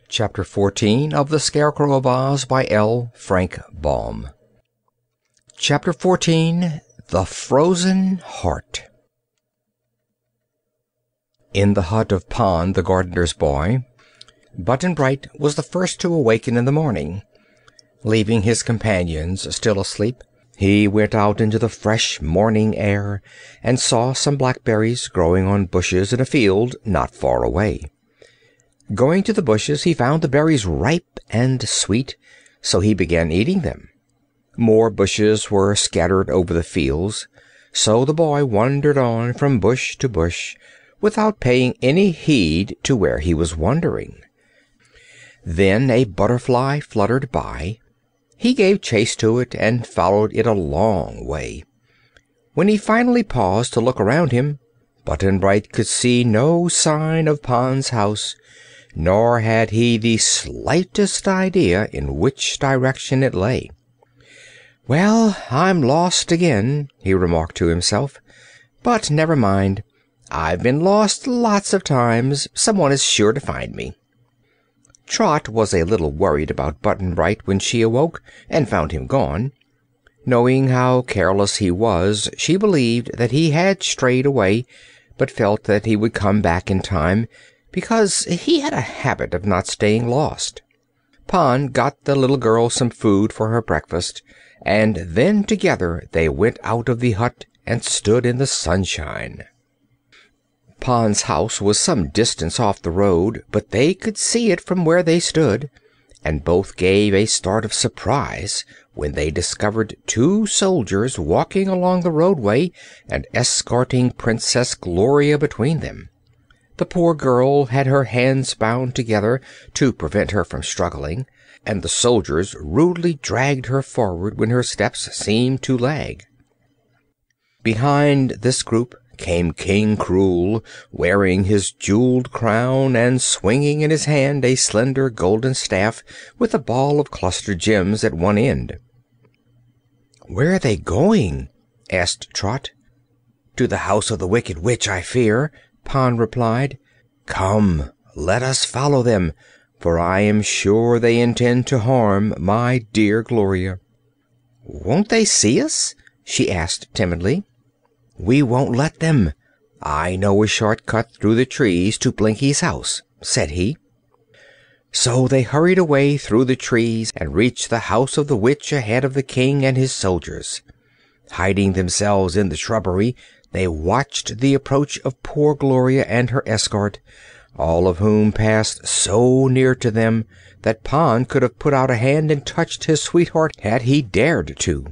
Chapter 14 of The Scarecrow of Oz by L. Frank Baum. Chapter 14 The Frozen Heart. In the hut of Pon, the gardener's boy, Button-Bright was the first to awaken in the morning. Leaving his companions still asleep, he went out into the fresh morning air and saw some blackberries growing on bushes in a field not far away. Going to the bushes, he found the berries ripe and sweet, so he began eating them. More bushes were scattered over the fields, so the boy wandered on from bush to bush, without paying any heed to where he was wandering. Then a butterfly fluttered by. He gave chase to it and followed it a long way. When he finally paused to look around him, Button-Bright could see no sign of Pon's house, nor had he the slightest idea in which direction it lay. "Well, I'm lost again," he remarked to himself. "But never mind. I've been lost lots of times. Someone is sure to find me." Trot was a little worried about Button-Bright when she awoke and found him gone. Knowing how careless he was, she believed that he had strayed away, but felt that he would come back in time, because he had a habit of not staying lost. Pon got the little girl some food for her breakfast, and then together they went out of the hut and stood in the sunshine. Pon's house was some distance off the road, but they could see it from where they stood, and both gave a start of surprise when they discovered two soldiers walking along the roadway and escorting Princess Gloria between them. The poor girl had her hands bound together to prevent her from struggling, and the soldiers rudely dragged her forward when her steps seemed to lag. Behind this group came King Krewl, wearing his jeweled crown and swinging in his hand a slender golden staff with a ball of clustered gems at one end. "Where are they going?" asked Trot. "To the house of the Wicked Witch, I fear," Pon replied. "Come, let us follow them, for I am sure they intend to harm my dear Gloria." "Won't they see us?" she asked timidly. "We won't let them. I know a short cut through the trees to Blinky's house," said he. So they hurried away through the trees and reached the house of the witch ahead of the king and his soldiers. Hiding themselves in the shrubbery, they watched the approach of poor Gloria and her escort, all of whom passed so near to them that Pon could have put out a hand and touched his sweetheart had he dared to.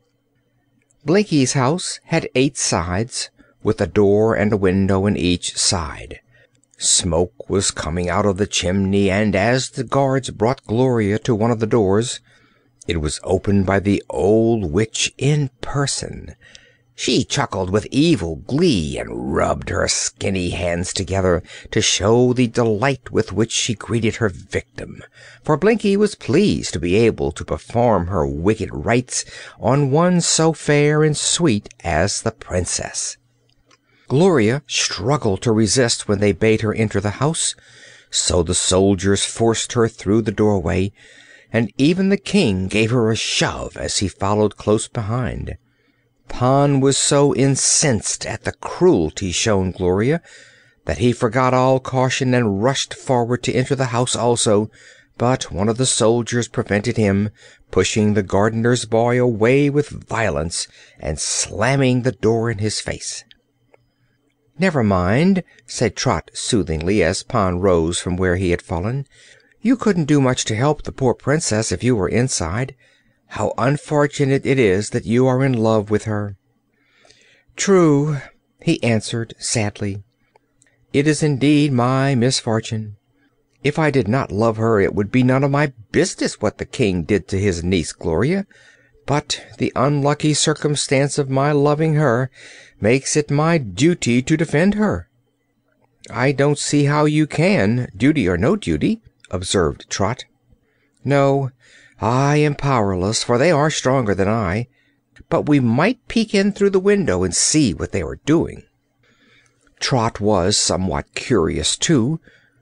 Blinky's house had 8 sides, with a door and a window in each side. Smoke was coming out of the chimney, and as the guards brought Gloria to one of the doors, it was opened by the old witch in person. She chuckled with evil glee and rubbed her skinny hands together to show the delight with which she greeted her victim, for Blinky was pleased to be able to perform her wicked rites on one so fair and sweet as the princess. Gloria struggled to resist when they bade her enter the house, so the soldiers forced her through the doorway, and even the king gave her a shove as he followed close behind. Pon was so incensed at the cruelty shown Gloria that he forgot all caution and rushed forward to enter the house also, but one of the soldiers prevented him, pushing the gardener's boy away with violence and slamming the door in his face. "Never mind," said Trot soothingly as Pon rose from where he had fallen. "You couldn't do much to help the poor princess if you were inside. How unfortunate it is that you are in love with her." "True," he answered sadly. "It is indeed my misfortune. If I did not love her, it would be none of my business what the king did to his niece Gloria, but the unlucky circumstance of my loving her makes it my duty to defend her." "I don't see how you can, duty or no duty," observed Trot. "No, I am powerless, for they are stronger than I. But we might peek in through the window and see what they are doing." Trot was somewhat curious, too,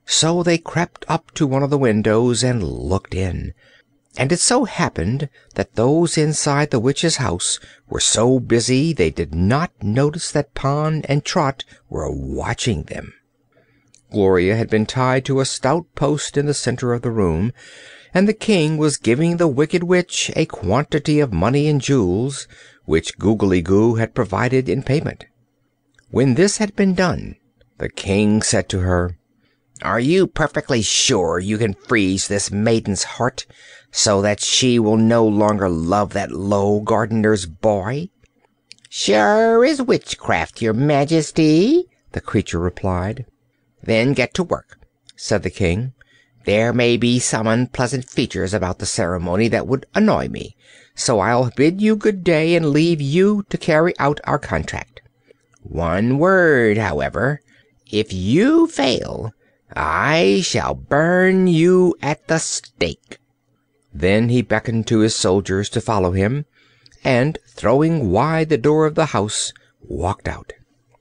So they crept up to one of the windows and looked in. And it so happened that those inside the witch's house were so busy they did not notice that Pon and Trot were watching them. Gloria had been tied to a stout post in the center of the room, and the king was giving the Wicked Witch a quantity of money and jewels, which Googly Goo had provided in payment. When this had been done, the king said to her, "Are you perfectly sure you can freeze this maiden's heart, so that she will no longer love that low gardener's boy?" "Sure as witchcraft, your majesty," the creature replied. "Then get to work," said the king. "There may be some unpleasant features about the ceremony that would annoy me, so I'll bid you good day and leave you to carry out our contract. One word, however. If you fail, I shall burn you at the stake." Then he beckoned to his soldiers to follow him, and, throwing wide the door of the house, walked out.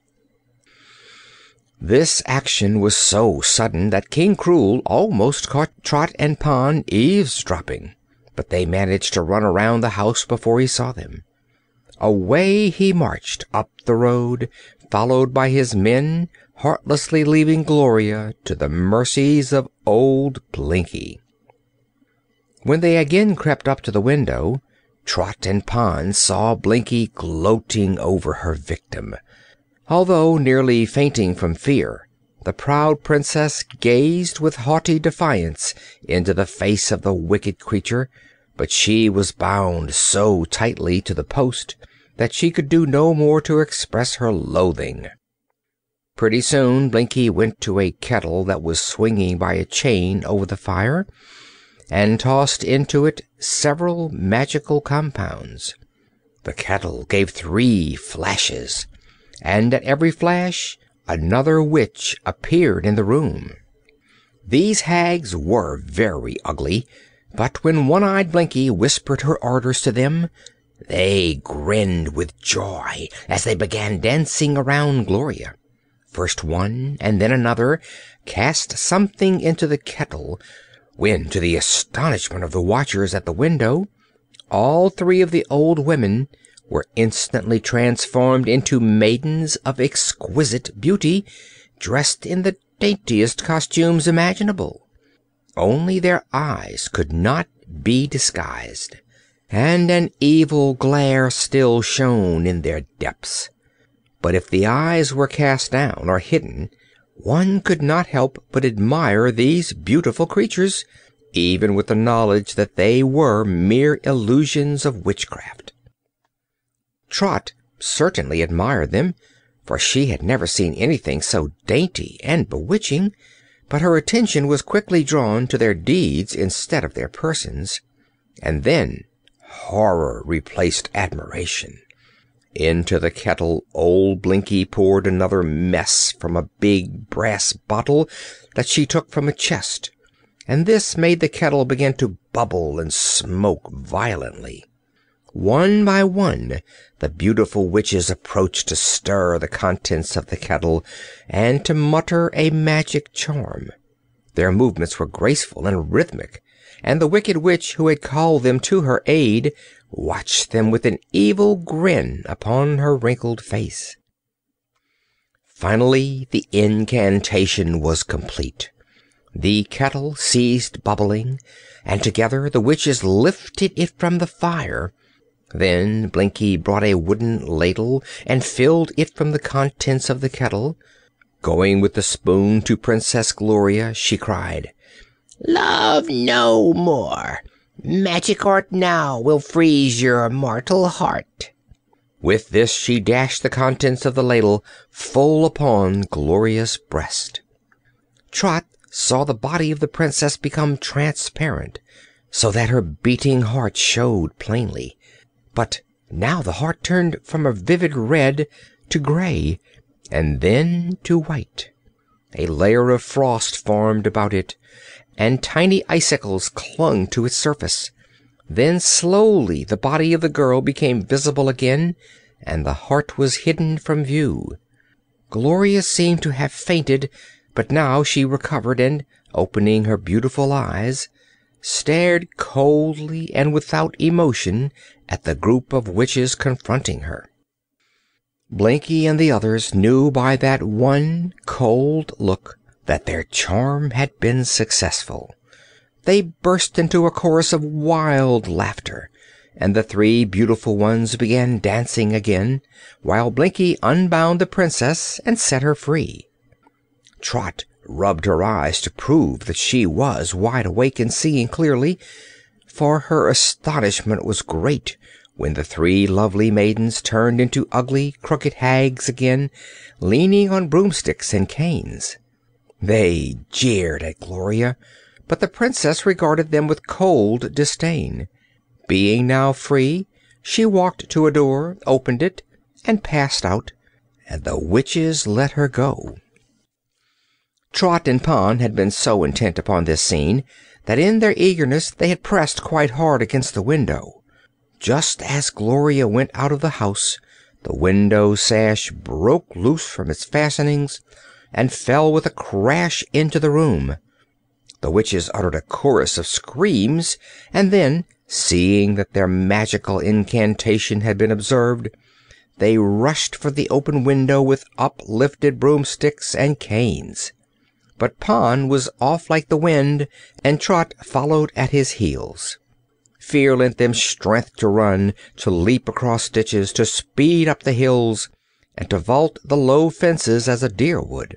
This action was so sudden that King Krewl almost caught Trot and Pon eavesdropping, but they managed to run around the house before he saw them. Away he marched up the road, followed by his men, heartlessly leaving Gloria to the mercies of old Blinky. When they again crept up to the window, Trot and Pon saw Blinky gloating over her victim. Although nearly fainting from fear, the proud princess gazed with haughty defiance into the face of the wicked creature, but she was bound so tightly to the post that she could do no more to express her loathing. Pretty soon Blinky went to a kettle that was swinging by a chain over the fire, and tossed into it several magical compounds. The kettle gave 3 flashes, and at every flash another witch appeared in the room. These hags were very ugly, but when One-Eyed Blinky whispered her orders to them, they grinned with joy as they began dancing around Gloria. First one and then another cast something into the kettle, when, to the astonishment of the watchers at the window, all 3 of the old women were instantly transformed into maidens of exquisite beauty, dressed in the daintiest costumes imaginable. Only their eyes could not be disguised, and an evil glare still shone in their depths. But if the eyes were cast down or hidden, one could not help but admire these beautiful creatures, even with the knowledge that they were mere illusions of witchcraft. Trot certainly admired them, for she had never seen anything so dainty and bewitching, but her attention was quickly drawn to their deeds instead of their persons, and then horror replaced admiration. Into the kettle old Blinky poured another mess from a big brass bottle that she took from a chest, and this made the kettle begin to bubble and smoke violently. One by one the beautiful witches approached to stir the contents of the kettle and to mutter a magic charm. Their movements were graceful and rhythmic, and the wicked witch who had called them to her aid watched them with an evil grin upon her wrinkled face. Finally the incantation was complete. The kettle ceased bubbling, and together the witches lifted it from the fire. Then Blinky brought a wooden ladle and filled it from the contents of the kettle. Going with the spoon to Princess Gloria, she cried, "Love no more. Magic art now will freeze your mortal heart." With this she dashed the contents of the ladle full upon Gloria's breast. Trot saw the body of the princess become transparent, so that her beating heart showed plainly. But now the heart turned from a vivid red to gray, and then to white. A layer of frost formed about it, and tiny icicles clung to its surface. Then slowly the body of the girl became visible again, and the heart was hidden from view. Gloria seemed to have fainted, but now she recovered and, opening her beautiful eyes, stared coldly and without emotion at the group of witches confronting her. Blinky and the others knew by that one cold look that their charm had been successful. They burst into a chorus of wild laughter, and the three beautiful ones began dancing again, while Blinky unbound the princess and set her free. Trot rubbed her eyes to prove that she was wide awake and seeing clearly, for her astonishment was great when the three lovely maidens turned into ugly, crooked hags again, leaning on broomsticks and canes. They jeered at Gloria, but the princess regarded them with cold disdain. Being now free, she walked to a door, opened it, and passed out, and the witches let her go. Trot and Pon had been so intent upon this scene that in their eagerness they had pressed quite hard against the window. Just as Gloria went out of the house, the window sash broke loose from its fastenings and fell with a crash into the room. The witches uttered a chorus of screams, and then, seeing that their magical incantation had been observed, they rushed for the open window with uplifted broomsticks and canes. But Pon was off like the wind, and Trot followed at his heels. Fear lent them strength to run, to leap across ditches, to speed up the hills, and to vault the low fences as a deer would.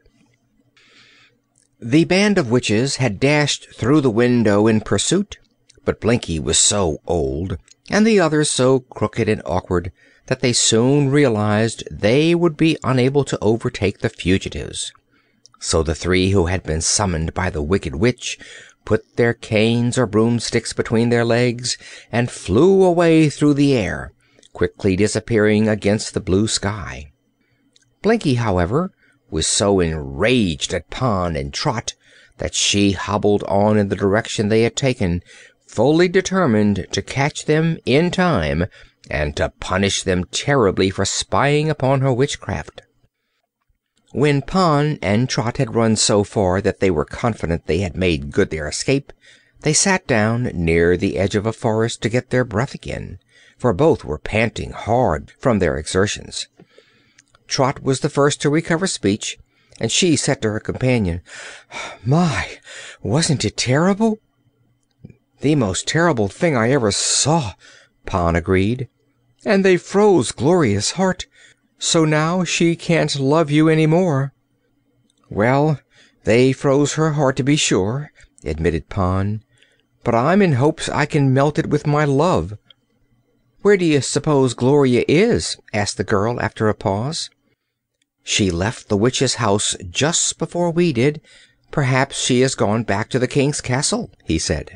The band of witches had dashed through the window in pursuit, but Blinky was so old, and the others so crooked and awkward, that they soon realized they would be unable to overtake the fugitives. So the three who had been summoned by the Wicked Witch put their canes or broomsticks between their legs and flew away through the air, quickly disappearing against the blue sky. Blinky, however, was so enraged at Pon and Trot that she hobbled on in the direction they had taken, fully determined to catch them in time and to punish them terribly for spying upon her witchcraft. When Pon and Trot had run so far that they were confident they had made good their escape, they sat down near the edge of a forest to get their breath again, for both were panting hard from their exertions. Trot was the first to recover speech, and she said to her companion, "My, wasn't it terrible?" "The most terrible thing I ever saw," Pon agreed. "And they froze Gloria's heart, so now she can't love you any more." "Well, they froze her heart, to be sure," admitted Pon, "but I'm in hopes I can melt it with my love." "Where do you suppose Gloria is?" asked the girl after a pause. "She left the witch's house just before we did. Perhaps she has gone back to the king's castle," he said.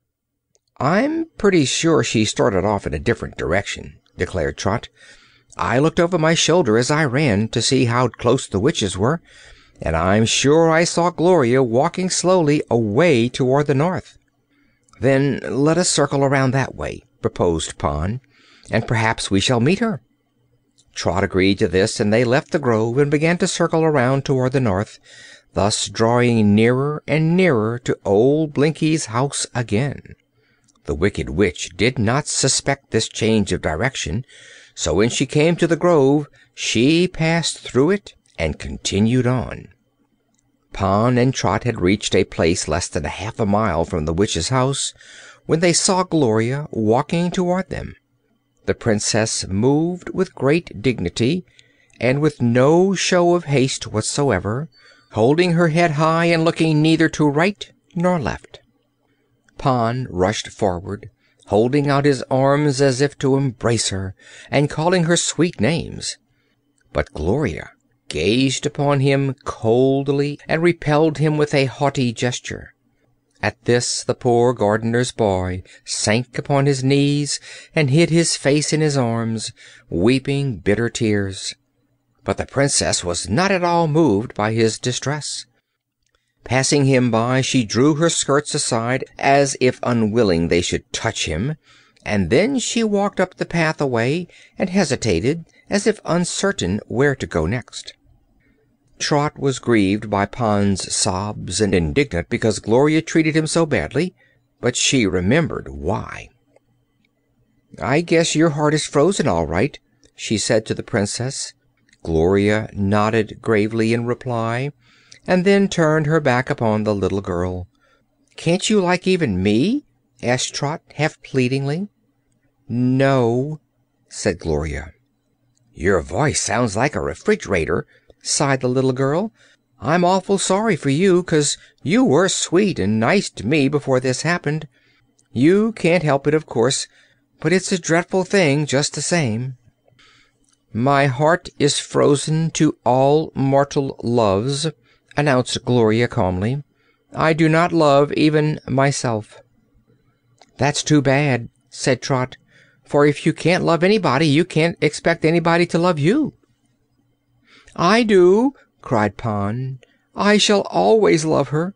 "I'm pretty sure she started off in a different direction," declared Trot. "I looked over my shoulder as I ran to see how close the witches were, and I'm sure I saw Gloria walking slowly away toward the north." "Then let us circle around that way," proposed Pon, "and perhaps we shall meet her." Trot agreed to this, and they left the grove and began to circle around toward the north, thus drawing nearer and nearer to old Blinky's house again. The Wicked Witch did not suspect this change of direction, so when she came to the grove she passed through it and continued on. Pon and Trot had reached a place less than half a mile from the witch's house when they saw Gloria walking toward them. The princess moved with great dignity and with no show of haste whatsoever, holding her head high and looking neither to right nor left. Pon rushed forward, holding out his arms as if to embrace her and calling her sweet names. But Gloria gazed upon him coldly and repelled him with a haughty gesture. At this the poor gardener's boy sank upon his knees and hid his face in his arms, weeping bitter tears. But the princess was not at all moved by his distress. Passing him by, she drew her skirts aside as if unwilling they should touch him, and then she walked up the path away and hesitated as if uncertain where to go next. Trot was grieved by Pon's sobs and indignant because Gloria treated him so badly, but she remembered why. "I guess your heart is frozen, all right," she said to the Princess. Gloria nodded gravely in reply, and then turned her back upon the little girl. "Can't you like even me?" asked Trot, half pleadingly. "No," said Gloria. "Your voice sounds like a refrigerator," sighed the little girl. "I'm awful sorry for you, 'cause you were sweet and nice to me before this happened. You can't help it, of course, but it's a dreadful thing just the same." "My heart is frozen to all mortal loves," announced Gloria calmly. "I do not love even myself." "That's too bad," said Trot, "for if you can't love anybody, you can't expect anybody to love you." "I do!" cried Pon. "I shall always love her."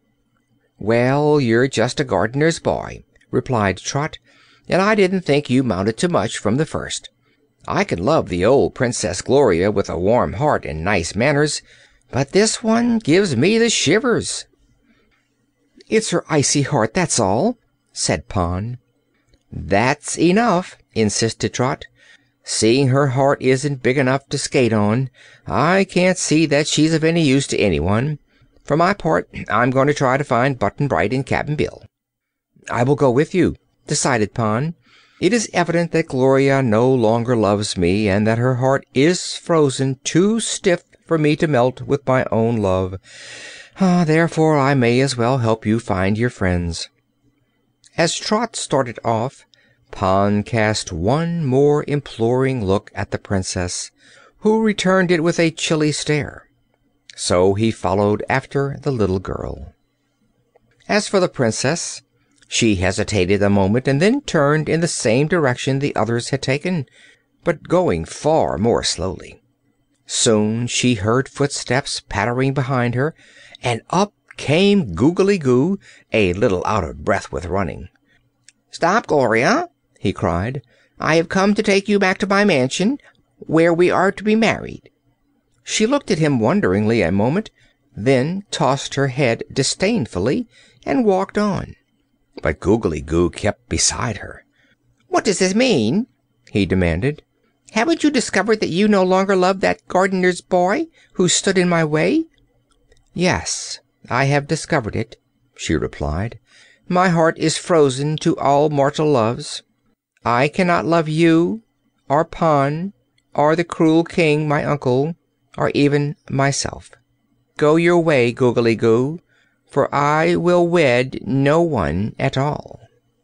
"Well, you're just a gardener's boy," replied Trot, "and I didn't think you mounted to much from the first. I can love the old Princess Gloria with a warm heart and nice manners, but this one gives me the shivers." "It's her icy heart, that's all," said Pon. "That's enough," insisted Trot. "Seeing her heart isn't big enough to skate on, I can't see that she's of any use to anyone. For my part, I'm going to try to find Button-Bright and Cap'n Bill." "I will go with you," decided Pon. "It is evident that Gloria no longer loves me, and that her heart is frozen too stiff for me to melt with my own love. Therefore I may as well help you find your friends." As Trot started off, Pon cast one more imploring look at the Princess, who returned it with a chilly stare. So he followed after the little girl. As for the Princess, she hesitated a moment and then turned in the same direction the others had taken, but going far more slowly. Soon she heard footsteps pattering behind her, and up came Googly Goo, a little out of breath with running. "Stop, Gloria!" he cried. "I have come to take you back to my mansion, where we are to be married." She looked at him wonderingly a moment, then tossed her head disdainfully and walked on. But Googly Goo kept beside her. "What does this mean?" he demanded. "Haven't you discovered that you no longer love that gardener's boy who stood in my way?" "Yes, I have discovered it," she replied. "My heart is frozen to all mortal loves. I cannot love you, or Pon, or the cruel King, my uncle, or even myself. Go your way, Googly Goo, for I will wed no one at all."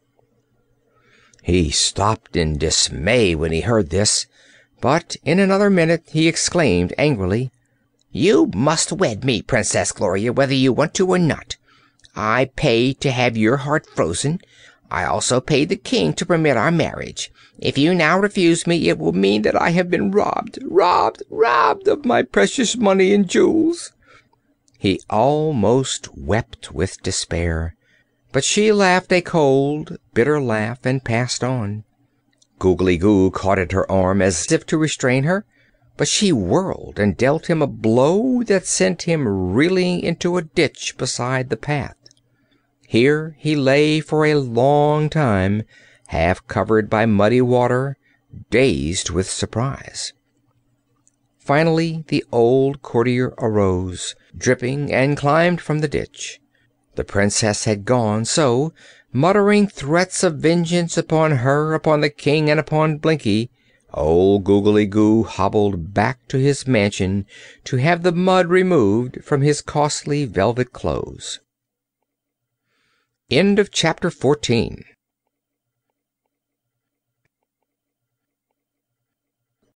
He stopped in dismay when he heard this, but in another minute he exclaimed angrily, "You must wed me, Princess Gloria, whether you want to or not. I paid to have your heart frozen. I also paid the King to permit our marriage. If you now refuse me, it will mean that I have been robbed of my precious money and jewels." He almost wept with despair, but she laughed a cold, bitter laugh and passed on. Googly Goo caught at her arm as if to restrain her, but she whirled and dealt him a blow that sent him reeling into a ditch beside the path. Here he lay for a long time, half covered by muddy water, dazed with surprise. Finally the old courtier arose, dripping, and climbed from the ditch. The Princess had gone, so, muttering threats of vengeance upon her, upon the King, and upon Blinkie, old Googly Goo hobbled back to his mansion to have the mud removed from his costly velvet clothes. End of Chapter 14.